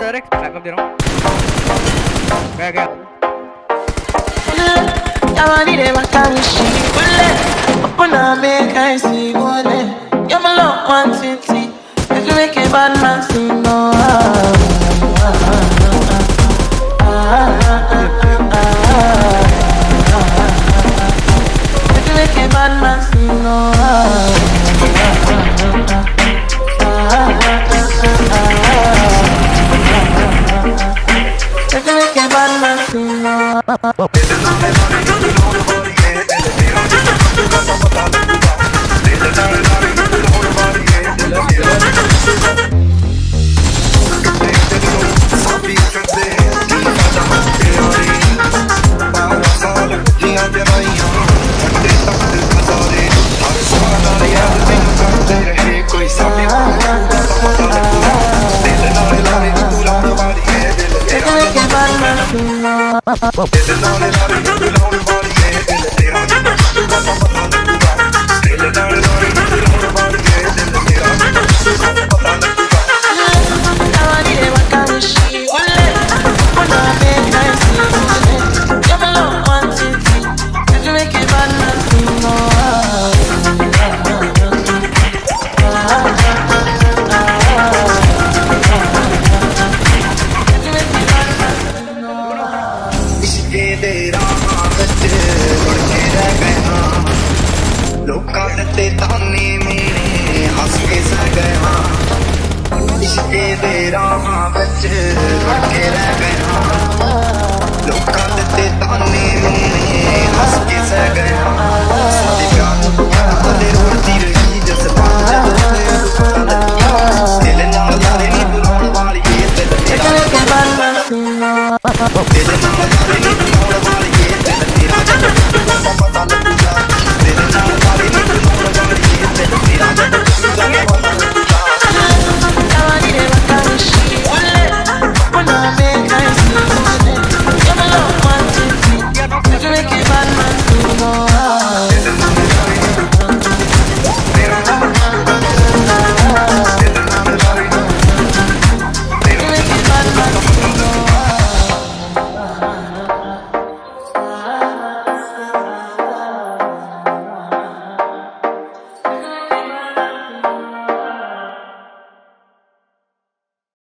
direct backup दे रहा हूं मैं गया Yamani de makamishi kule Opuna make I see gole Yama love one city If you make a bad man sing no If you make a bad man sing no If you make a bad man sing Look